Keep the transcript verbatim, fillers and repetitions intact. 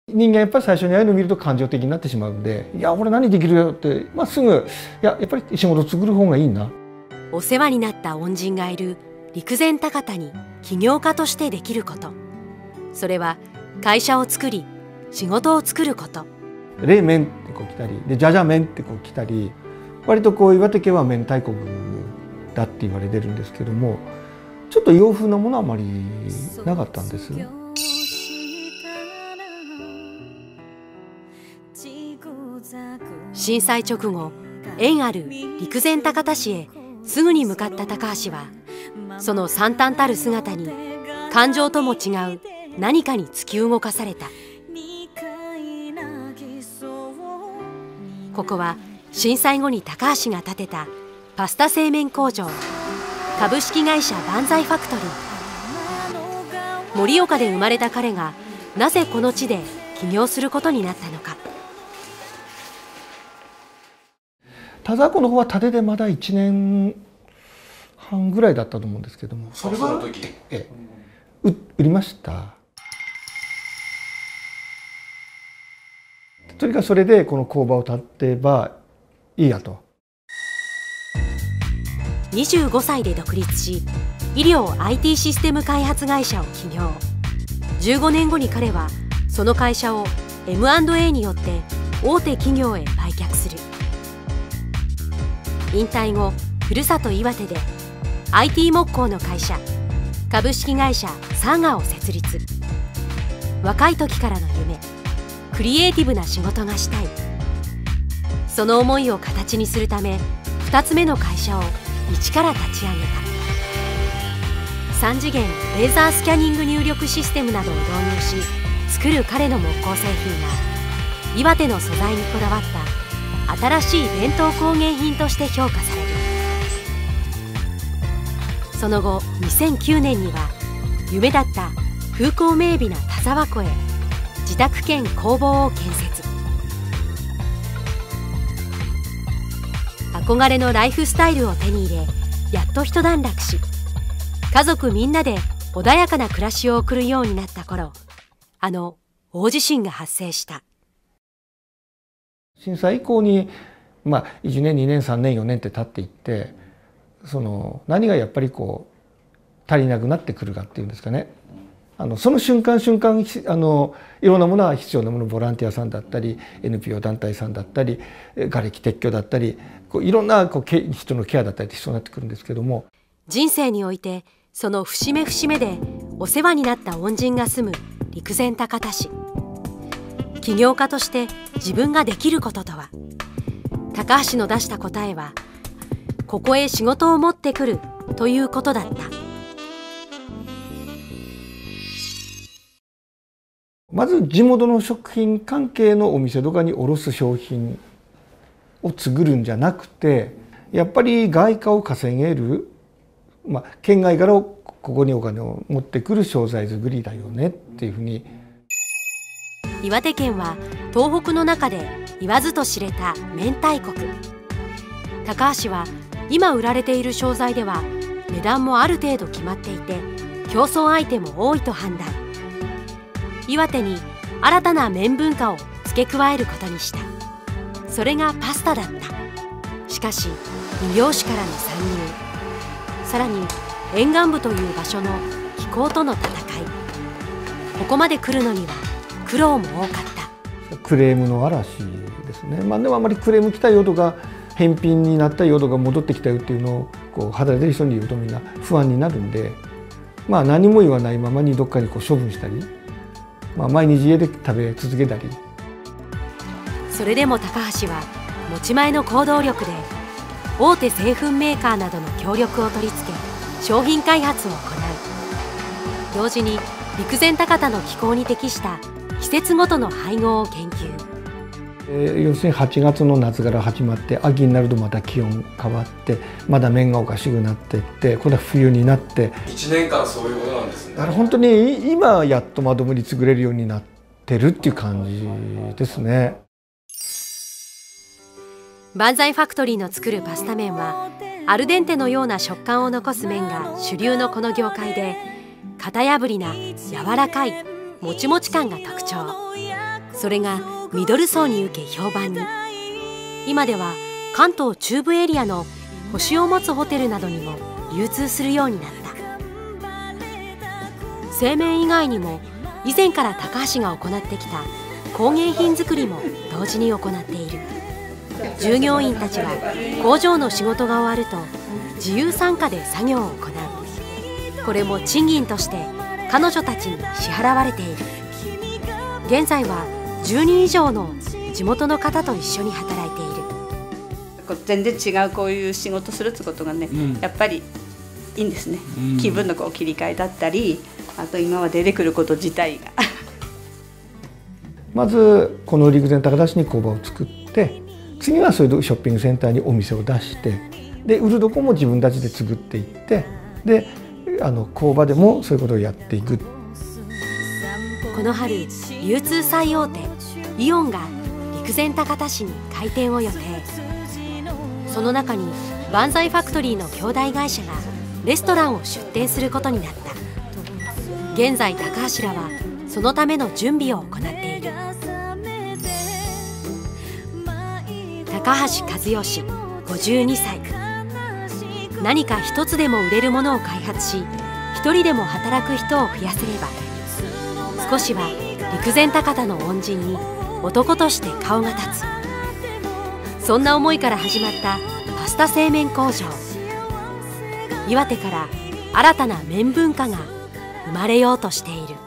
人間やっぱり最初にああいうのを見ると感情的になってしまうんで、いや俺何できるよって、まあ、すぐいややっぱり仕事作る方がいいな。 お世話になった恩人がいる陸前高田に起業家としてできること、それは会社を作り仕事を作ること。 冷麺ってこう来たりで、じゃじゃ麺ってこう来たり、割とこう岩手県は麺大国だって言われてるんですけども、ちょっと洋風なものはあまりなかったんです。 震災直後、縁ある陸前高田市へすぐに向かった高橋は、その惨憺たる姿に感情とも違う何かに突き動かされた。ここは震災後に高橋が建てたパスタ製麺工場、株式会社万歳ファクトリー。盛岡で生まれた彼がなぜこの地で起業することになったのか。 田沢湖の方は建ててまだいちねんはんぐらいだったと思うんですけども、 それはその時ええ、売りました。とにかくそれでこの工場を建てばいいやと。 にじゅうごさいで独立し、医療 アイティー システム開発会社を起業。じゅうごねんごに彼はその会社を エムアンドエー によって大手企業へ売却する。引退後、ふるさと岩手で アイティー 木工の会社株式会社サーガを設立。若い時からの夢、クリエイティブな仕事がしたい。その思いを形にするため、ふたつめの会社を一から立ち上げた。さん次元レーザースキャニング入力システムなどを導入し作る彼の木工製品が、岩手の素材にこだわった新しい伝統工芸品として評価される。その後にせんきゅうねんには夢だった風光明媚な田沢湖へ自宅兼工房を建設。憧れのライフスタイルを手に入れ、やっと一段落し、家族みんなで穏やかな暮らしを送るようになった頃、あの大地震が発生した。 震災以降に、まあ、いちねんにねんさんねんよねんって経っていって、その何がやっぱりこう足りなくなってくるかっていうんですかね。あのその瞬間瞬間あのいろんなものは必要なもの、ボランティアさんだったり エヌピーオー 団体さんだったり瓦礫撤去だったり、こういろんなこう人のケアだったりって必要になってくるんですけども、 人生においてその節目節目でお世話になった恩人が住む陸前高田市。起業家として自分ができることとは。高橋の出した答えは、ここへ仕事を持ってくるということだった。 まず地元の食品関係のお店とかに卸す商品を作るんじゃなくて、やっぱり外貨を稼げる、まあ、県外からここにお金を持ってくる商材作りだよねっていうふうに。 岩手県は東北の中で言わずと知れた明太国。高橋は今売られている商材では値段もある程度決まっていて、競争相手も多いと判断。岩手に新たな麺文化を付け加えることにした。それがパスタだった。しかし異業種からの参入、さらに沿岸部という場所の気候との戦い、ここまで来るのには苦労も多かった。 クレームの嵐ですね。まあでもあまりクレーム来たよとか返品になったよとか戻ってきたよっていうのをこう働いてる人に言うとみんな不安になるんで、まあ何も言わないままにどっかにこう処分したり、まあ毎日家で食べ続けたり。 それでも高橋は持ち前の行動力で大手製粉メーカーなどの協力を取り付け商品開発を行う。同時に陸前高田の気候に適した季節ごとの配合を研究。 えー、要するにはちがつの夏から始まって秋になるとまた気温変わって、まだ麺がおかしくなっていって、これは冬になっていちねんかんそういうことなんですね。 だから本当に今やっとまともに作れるようになってるっていう感じですね。 万歳ファクトリーの作るパスタ麺はアルデンテのような食感を残す麺が主流のこの業界で、型破りな柔らかいもちもち感が特徴。 それがミドル層に受け評判に。今では関東中部エリアの星を持つホテルなどにも流通するようになった。製麺以外にも以前から高橋が行ってきた工芸品作りも同時に行っている。従業員たちは工場の仕事が終わると自由参加で作業を行う。これも賃金として彼女たちに支払われている。現在はじゅうにん以上の地元の方と一緒に働いている。 全然違うこういう仕事するってことがね、うん、やっぱりいいんですね、うん、気分のこう切り替えだったり、あと今は出てくること自体がまずこの陸前高田市に工場を作って、次はそういうショッピングセンターにお店を出して、で売るどこも自分たちで作っていって、であの工場でもそういうことをやっていく。 この春、流通最大手イオンが陸前高田市に開店を予定。その中にバンザイファクトリーの兄弟会社がレストランを出店することになった。現在高橋らはそのための準備を行っている。高橋和義ごじゅうにさい。何か一つでも売れるものを開発し、一人でも働く人を増やせれば、少しは陸前高田の恩人に男として顔が立つ。そんな思いから始まったパスタ製麺工場。岩手から新たな麺文化が生まれようとしている。